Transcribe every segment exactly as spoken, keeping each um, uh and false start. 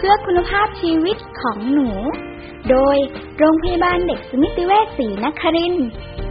พื่อคุณภาพชีวิตของหนูโดยโรงพยาบาลเด็กสมิติเวชศรีนครินทร์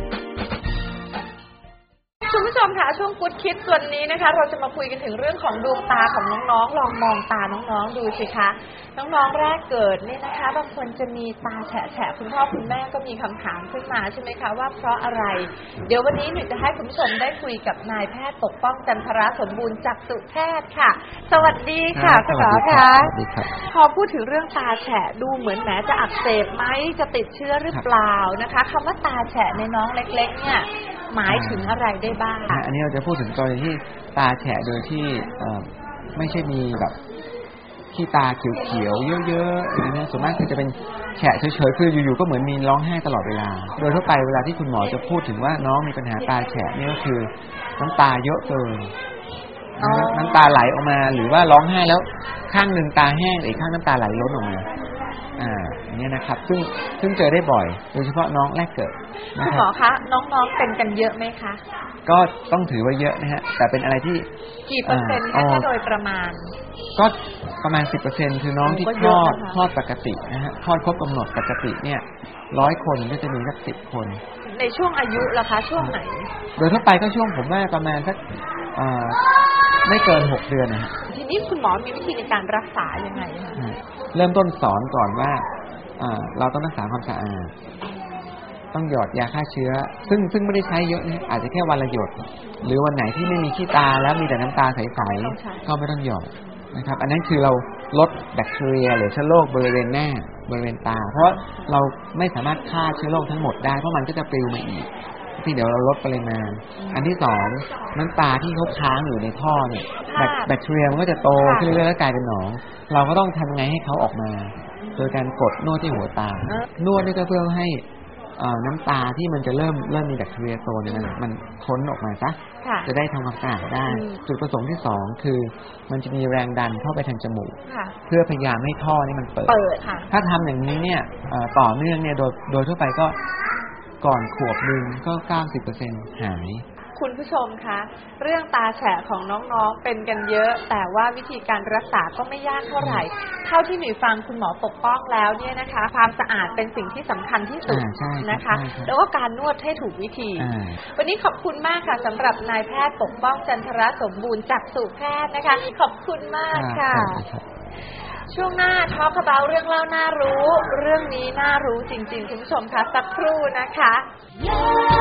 คุณผู้ชมคะช่วงกุ๊ดคิดส่วนนี้นะคะเราจะมาคุยกันถึงเรื่องของดวงตาของน้องๆลองมองตาน้องๆดูสิคะน้องๆแรกเกิดนี่นะคะบางคนจะมีตาแฉะๆคุณพ่อคุณแม่ก็มีคำถามขึ้นมาใช่ไหมคะว่าเพราะอะไรเดี๋ยววันนี้หนูจะให้คุณผู้ชมได้คุยกับนายแพทย์ปกป้องจันทรสมบูรณ์จักษุแพทย์ค่ะสวัสดีค่ะคุณหมอคะพอพูดถึงเรื่องตาแฉะดูเหมือนแหมจะอักเสบไหมจะติดเชื้อหรือเปล่านะคะคำว่าตาแฉะในน้องเล็กๆเนี่ยหมายถึงอะไรได้บ้างอันนี้เราจะพูดถึงกรณีที่ตาแฉะโดยที่ไม่ใช่มีแบบขี้ตาเขียวๆเยอะๆอย่างนี้ส่วนมากคือจะเป็นแฉะเฉยๆคืออยู่ๆก็เหมือนมีร้องไห้ตลอดเวลาโดยทั่วไปเวลาที่คุณหมอจะพูดถึงว่าน้องมีปัญหาตาแฉะนี่ก็คือน้ำตาเยอะเกินน้ำตาไหลออกมาหรือว่าร้องไห้แล้วข้างหนึ่งตาแห้งอีกข้างน้ำตาไหลล้นออกมาอ่าอย่างนี้นะครับซึ่งซึ่งเจอได้บ่อยโดยเฉพาะน้องแรกเกิดคุณหมอคะน้องๆเป็นกันเยอะไหมคะก็ต้องถือว่าเยอะนะฮะแต่เป็นอะไรที่กี่เปอร์เซ็นต์คะถ้าโดยประมาณก็ประมาณ สิบเปอร์เซ็นต์ คือน้องที่คลอดคลอดปกตินะฮะคลอดครบกำหนดปกติเนี่ยร้อยคนก็จะมีสักสิบคนในช่วงอายุล่ะคะช่วงไหนโดยทั่วไปก็ช่วงผมว่าประมาณสักไม่เกินหกเดือนนะฮะทีนี้คุณหมอมีวิธีในการรักษายังไงคะเริ่มต้นสอนก่อนว่าเราต้องรักษาความสะอาดต้องหยอดยาฆ่าเชื้อซึ่งซึ่งไม่ได้ใช้เยอะนะอาจจะแค่วันละหยดหรือวันไหนที่ไม่มีขี้ตาแล้วมีแต่น้ำตาใสๆก็ไม่ต้องหยอดนะครับอันนั้นคือเราลดแบคทีเรียหรือเชื้อโรคบริเวณหน้าบริเวณตาเพราะเราไม่สามารถฆ่าเชื้อโรคทั้งหมดได้เพราะมันก็จะปลิวมาอีกที่เดี๋ยวเราลดปริมาณอันที่สองน้ำตาที่เขาค้างอยู่ในท่อเนี่ยแบคทีเรียมันก็จะโตขึ้นเรื่อยๆแล้วกลายเป็นหนองเราก็ต้องทำไงให้เขาออกมาโดยการกดนวดที่หัวตานวดนี่ก็เพื่อให้น้ำตาที่มันจะเริ่มเริ่มมีแบคทีเรียโตเนี่ยมันพ้นออกมาซะจะได้ทำความสะอาดได้จุดประสงค์ที่สองคือมันจะมีแรงดันเข้าไปทางจมูกเพื่อพยายามให้ท่อนี่มันเปิดถ้าทำอย่างนี้เนี่ยต่อเนื่องเนี่ยโดยโดยทั่วไปก็ก่อนขวบนึงก็ เก้าสิบเปอร์เซ็นต์ หายคุณผู้ชมคะเรื่องตาแฉะของน้องๆเป็นกันเยอะแต่ว่าวิธีการรักษาก็ไม่ยากเท่าไหร่เท่าที่หนูฟังคุณหมอปกป้องแล้วเนี่ยนะคะความสะอาดเป็นสิ่งที่สำคัญที่สุดนะคะแล้วก็การนวดให้ถูกวิธีวันนี้ขอบคุณมากค่ะสำหรับนายแพทย์ปกป้องจันทรสมบูรณ์จักษุแพทย์นะคะขอบคุณมากค่ะช่วงหน้าทอล์คaboutเรื่องเล่าน่ารู้เรื่องนี้น่ารู้จริงๆคุณผู้ชมคะสักครู่นะคะ